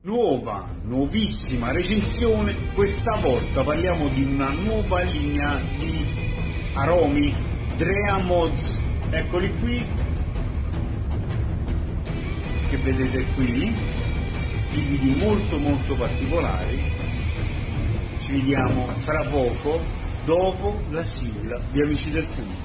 Nuova, nuovissima recensione, questa volta parliamo di una nuova linea di aromi, Drea Mods, eccoli qui, che vedete qui, liquidi molto particolari. Ci vediamo fra poco, dopo la sigla di Amici del Fumo.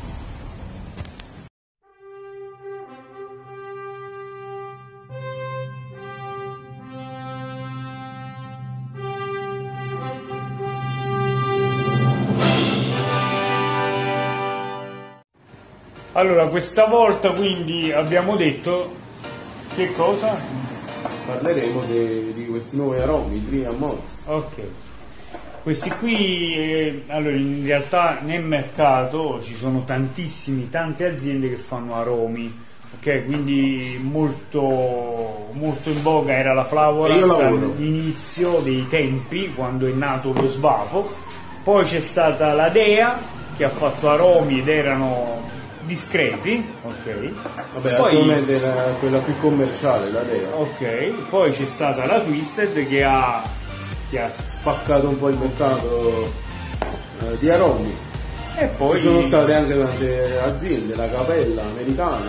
Allora, questa volta quindi abbiamo detto che cosa? Parleremo di questi nuovi aromi, Drea Mods. Ok, questi qui, allora in realtà nel mercato ci sono tante aziende che fanno aromi, ok? Quindi molto in voga era la Flavola dall'inizio dei tempi, quando è nato lo Svapo. Poi c'è stata la Dea che ha fatto aromi ed erano discreti, ok. Vabbè, poi, attualmente è quella più commerciale, la Dea. Ok, poi c'è stata la Twisted che ha spaccato un po' il mercato di aromi. E poi ci sono state anche tante aziende, la Capella americana,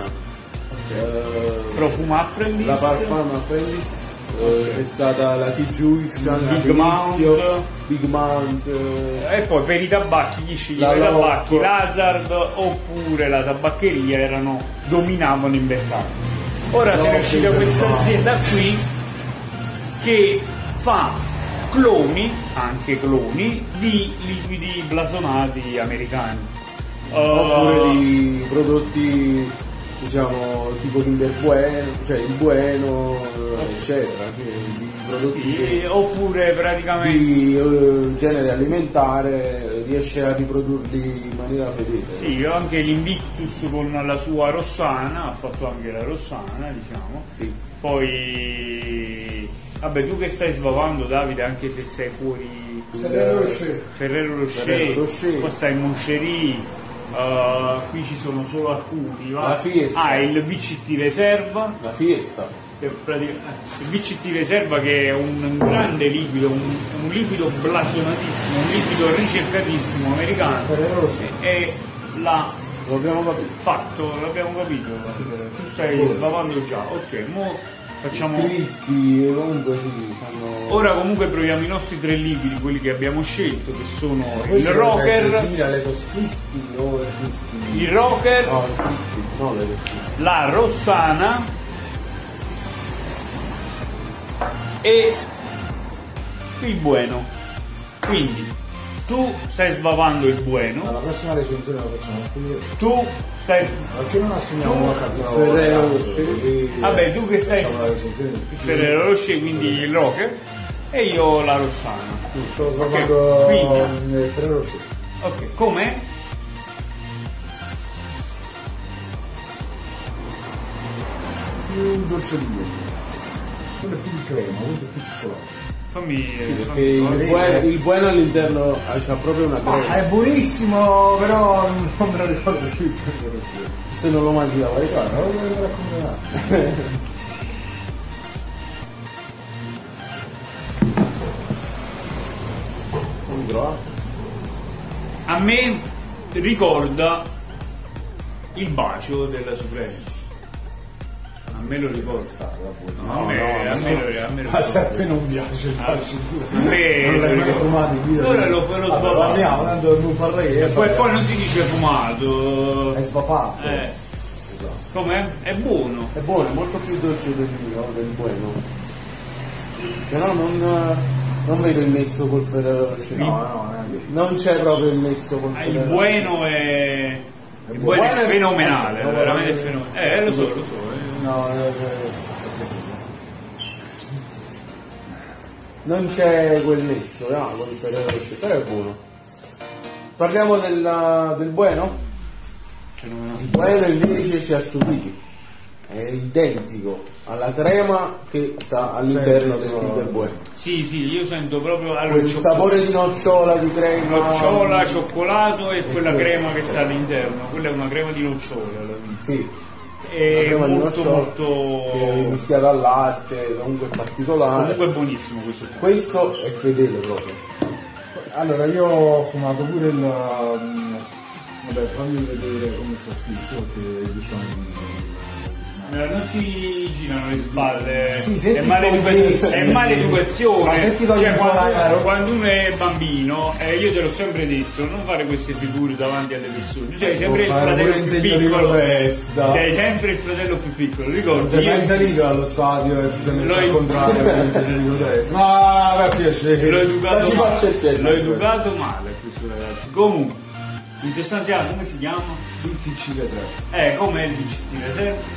Profuma Apprentice, la Parfum Apprentice, è stata la T-Juice, Big Mount, e poi per i tabacchi, chi sceglie i tabacchi, l'Hazard oppure la tabaccheria dominavano il mercato. Ora si è uscita questa azienda qui che fa anche cloni di liquidi blasonati americani, oppure di prodotti, diciamo, tipo Kinder Bueno, cioè il Bueno, eccetera, di prodotti oppure praticamente di genere alimentare, riesce a riprodurli in maniera fedele. Sì, anche l'Invictus con la sua Rossana, ha fatto anche la Rossana, diciamo. Sì. Poi vabbè, tu che stai svapando, Davide, anche se sei fuori Ferrero Rocher, poi stai in Moncherie. Qui ci sono solo alcuni, la Fiesta, il VCT Reserva, la Fiesta, il VCT Reserva che è un grande liquido, un liquido blasonatissimo, un liquido ricercatissimo americano, e l'abbiamo capito, tu stai svapando già, ok, mo facciamo crispi, comunque sì, sanno... Ora comunque proviamo i nostri tre liquidi, quelli che abbiamo scelto, che sono il Rocker, il Rocker, la Rossana e il Bueno. Quindi tu stai svapando il Bueno. Alla prossima recensione la facciamo qui. Tu stai... Perché non assumiamo una Ferrero Rocher? Vabbè, tu che stai il Ferrero Rocher, quindi il Rocker, e io la Rossana. Sto svapando il Ferrero Rocher. Ok, com'è? Più dolce di quello. Quello è più di crema, questo è più cioccolato. Perché il Bueno all'interno c'ha proprio una crema. È buonissimo, però non me lo ricordo più. Se non lo mangi da vari non lo racconterà. A me ricorda il bacio della Supreme. A me lo ricorda. A me a te non piace il bacio. A me non l'hai mai fumato in vita. Ora lo svapato. Parliamo, tanto non parlerei. E poi non si dice fumato. È svapato. Esatto. Com'è? È buono. È buono, è molto più dolce del mio, del Bueno. Però non vedo il nesso col Ferrero Rocher. No, non c'è proprio il nesso col Ferrero Rocher. Il Bueno è fenomenale, è veramente fenomenale. Lo so. Non c'è quel nesso, con il Ferrero Rocher, però è buono. Parliamo del Bueno? Il Bueno invece ci ha stupiti. È identico alla crema che sta all'interno del Kinder Bueno. Sì, io sento proprio il sapore di nocciola, di crema. Nocciola, cioccolato e quella crema che sta all'interno. Quella è una crema di nocciola. Sì. è crema di molto nocciola molto che è mischiata al latte, comunque è particolare. comunque è buonissimo questo. Questo è fedele proprio. Allora, io ho fumato pure il... vabbè, fammi vedere come sta scritto, perché giustamente... Non si girano le spalle, Sì, è, senti maleducazione, è Ma maleducazione. senti togli Cioè, un po' l'aereo. quando uno è bambino, io te l'ho sempre detto, non fare queste figure davanti alle persone. Tu sei sempre il fratello più piccolo. Sei sempre il fratello più piccolo, ricordi? Sei mai salito allo stadio e ti sei messo al contrario per insegnare di destra? Ma per piacere. L'ho educato Ci faccia il piacere. male. L'ho educato male questo ragazzo. Comunque, in sostanza come si chiama? Il TC Reserve. Com'è il VCT Reserve?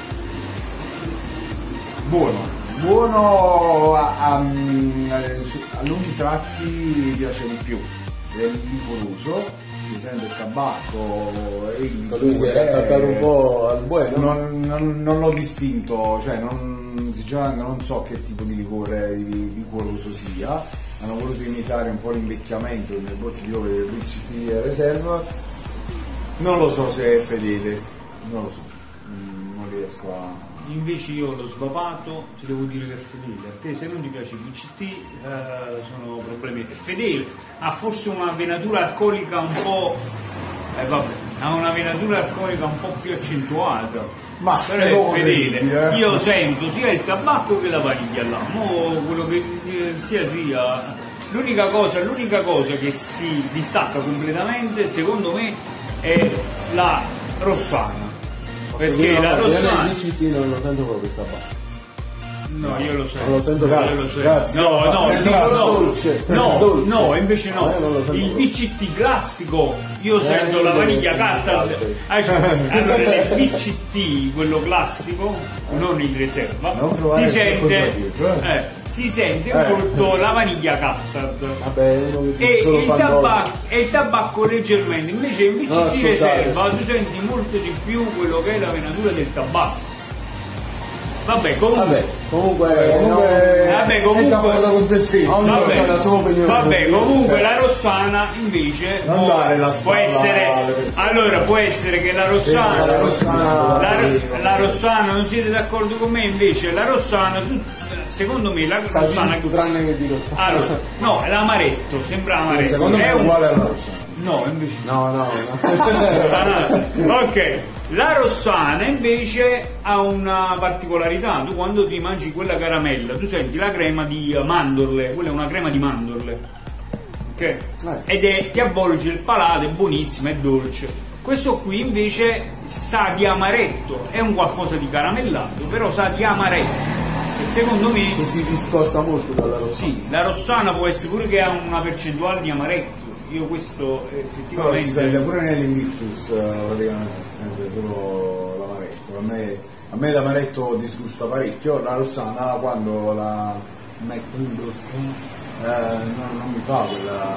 Buono a lunghi tratti piace di più, è liquoroso, si sente il tabacco e il Lui si era attaccato un po' al bueno. non l'ho distinto, cioè sinceramente non so che tipo di liquore liquoroso sia, hanno voluto imitare un po' l'invecchiamento nel bottiglione del VCT Reserve, non lo so se è fedele, non lo so, non riesco a... Invece io l'ho svapato, ti devo dire che è fedele. A te se non ti piace il VCT sono problemi. È fedele, ha forse una venatura alcolica un po'. Ha una venatura alcolica un po' più accentuata. Ma però è fedele. Io sento sia il tabacco che la vaniglia là. Mo quello che sia. L'unica cosa che si distacca completamente, secondo me, è la rossana. Perché la rossana nel VCT non lo sento proprio il tabacco. no, io lo sento. Non lo sento, grazie. No, invece no. Non lo sento Il proprio. VCT classico io sento la vaniglia custard. Allora nel VCT quello classico, non il riserva, si sente molto la vaniglia custard. Vabbè, uno che E solo il, fa tabacco leggermente, invece in No, VCT ascoltate. riserva tu senti molto di più quello che è la venatura del tabacco. Vabbè, comunque comunque con se stesso. Ognuno ha la sua opinione. Vabbè, comunque la rossana invece Non dare la può spalla essere. alle persone. Allora può essere che la rossana. la rossana- la rossana non siete d'accordo con me, invece la rossana, secondo me la rossana. tranne che di rossana. Allora, no, l'amaretto, sembra amaretto. Secondo me è uguale alla rossa. No, invece No. ok, la rossana invece ha una particolarità. Tu quando ti mangi quella caramella tu senti la crema di mandorle, quella è una crema di mandorle, ok? Ti avvolge il palato, è buonissima, è dolce. Questo qui invece sa di amaretto, è un qualcosa di caramellato, però sa di amaretto, e secondo me Che si discosta molto dalla rossana. sì, la rossana può essere pure che ha una percentuale di amaretto. Io questo Però si effettivamente sente pure nell'Invictus, praticamente si sente solo l'amaretto. A me l'amaretto disgusta parecchio, la rossana quando la metto in bocca non mi fa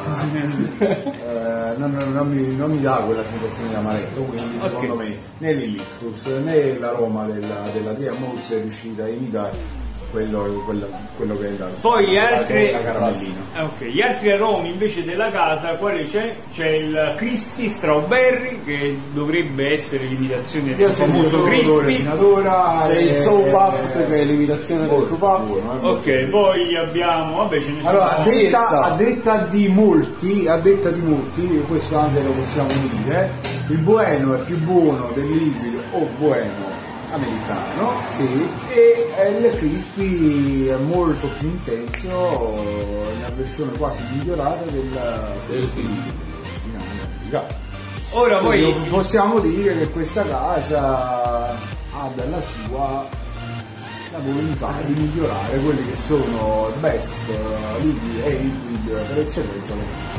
quella non mi dà quella sensazione di amaretto, quindi secondo me né l'Invictus né l'aroma della DMOS è riuscita a imitare quello che è la poi la caramellina. gli altri aromi invece della casa, quale c'è? C'è il crispy strawberry che dovrebbe essere l'imitazione del famoso crispy. C'è il soul puff che è l'imitazione del true puff. Ok, poi abbiamo, vabbè, ce ne sono. Allora, a detta di molti, questo anche lo possiamo dire, il bueno è più buono del liquido o bueno americano, Sì. e il crispy è molto più intenso, una versione quasi migliorata del liquido. Ora Quindi poi possiamo dire che questa casa ha dalla sua la volontà di migliorare quelli che sono il best liquid per eccellenza.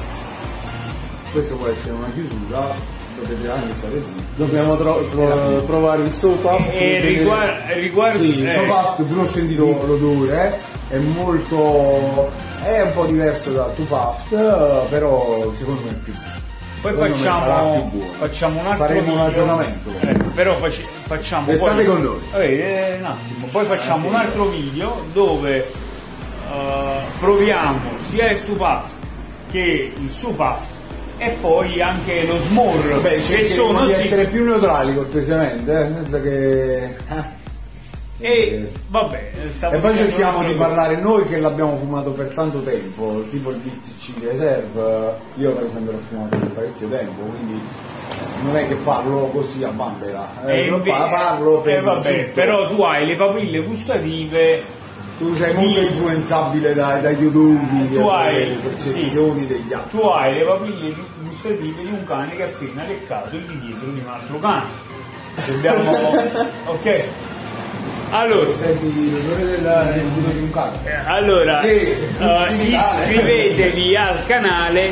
Questo può essere una chiusura, potete anche stare zitti. Dobbiamo provare il soul puff. riguardo Sì, il soul puff, pure ho sentito l'odore, è un po' diverso dal two puff, però secondo me è più poi secondo me sarà più buono. facciamo un altro Faremo un video. aggiornamento. Però facciamo Restate poi, con noi. un attimo, poi facciamo un altro video dove proviamo sia il two puff che il su puff e poi anche lo Small, Beh, che sono di essere più neutrali cortesemente, senza che... e vabbè, E poi cerchiamo di parlare noi che l'abbiamo fumato per tanto tempo, tipo il BTC Reserve, io per esempio l'ho fumato per parecchio tempo, quindi non è che parlo così a bambera, parlo per vabbè, però tu hai le papille gustative. tu sei molto influenzabile dai YouTube, Tu hai dalle percezioni degli altri. Tu hai le papille gustative di un cane che ha appena leccato il di dietro di un altro cane. Dobbiamo. Ok. Allora, Senti l'odore del culo di un cane. allora Sì, iscrivetevi al canale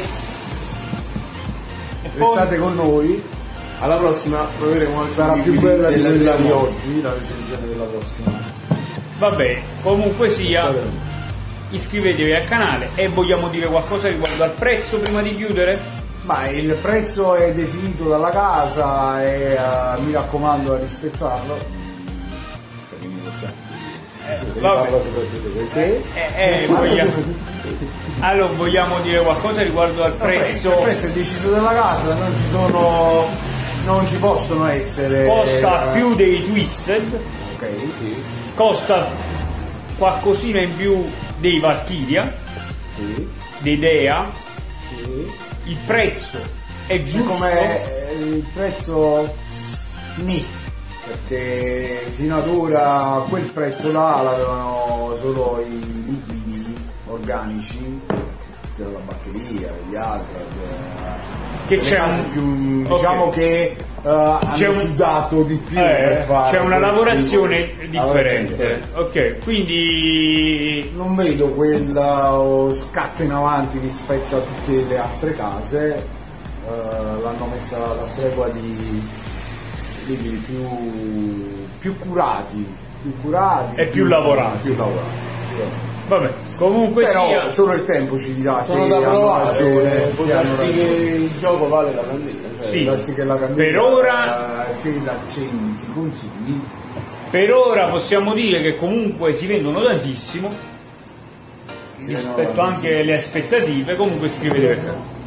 e poi Restate con noi, Alla prossima proveremo anche sarà i più video bella di della quella di prima. oggi, la recensione della prossima. vabbè, comunque sia, iscrivetevi al canale. E vogliamo dire qualcosa riguardo al prezzo prima di chiudere? Ma il prezzo è definito dalla casa e mi raccomando a rispettarlo. Per i negozianti. Vabbè. Parlo soprattutto perché. Allora, vogliamo dire qualcosa riguardo al Il prezzo? prezzo è deciso dalla casa, non ci possono essere. Costa più dei Twisted, Ok, sì, costa qualcosina in più dei Valkyria, sì, dei Dea. sì. Il prezzo è giusto? Come il prezzo ni, perché fino ad ora quel prezzo là l'avevano solo i liquidi organici della batteria, degli altri, Che delle c'è case un- più, ok. diciamo che C'è hanno un- sudato di più per fare c'è una quel lavorazione tipo di differente. lavorazione. Ok, quindi Non vedo quel scatto in avanti rispetto a tutte le altre case, l'hanno messa alla stregua di liquidi più curati E più lavorati. più lavorati. vabbè, comunque Però sia. solo il tempo ci dirà se Sono da hanno provare, ragione, può se hanno darsi ragione. che il gioco vale la candela. Cioè, Sì. Può darsi che la candela, Per ora- se l'accendi si consumi. Per ora possiamo dire che comunque si vendono tantissimo Sì, rispetto no, anche sì, alle sì. aspettative. Comunque iscrivetevi.